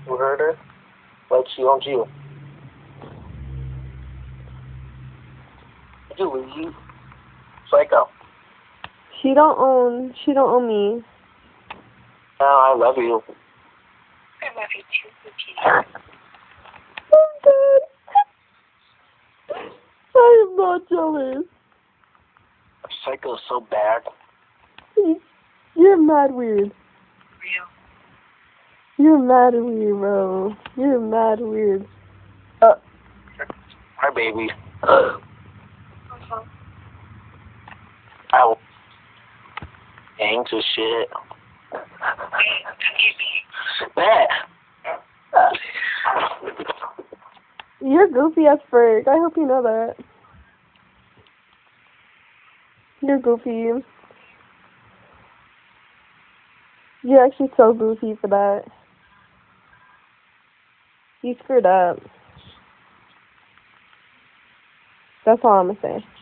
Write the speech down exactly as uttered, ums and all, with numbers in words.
You heard her? Like she owns you. Did you leave? Psycho. She don't own, she don't own me. No, I love you. I love you too, Cookie. Oh, God. I am not jealous. Psycho's so bad. You're mad weird. Real. You're mad weird, bro. You're mad weird. Uh. Hi, baby. Uh-huh. Ow. Thanks for shit. That. You're goofy as frick. I hope you know that. You're goofy. You're actually so goofy for that. You screwed up. That's all I'm gonna say.